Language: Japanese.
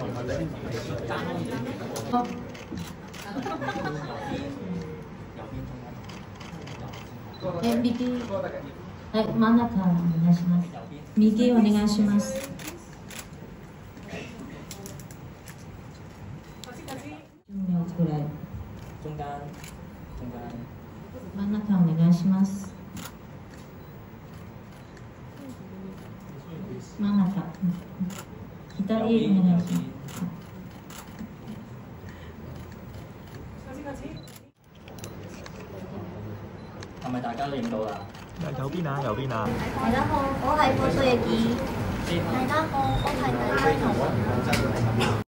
右、はい、真ん中お願いします。右お願いします。10秒ぐらい。真ん中お願いします。真ん中。左お願いします。 係咪大家認到啦？ 右邊啊，右邊啊！ 大家好，我係報稅嘅。大家好，我係大家好。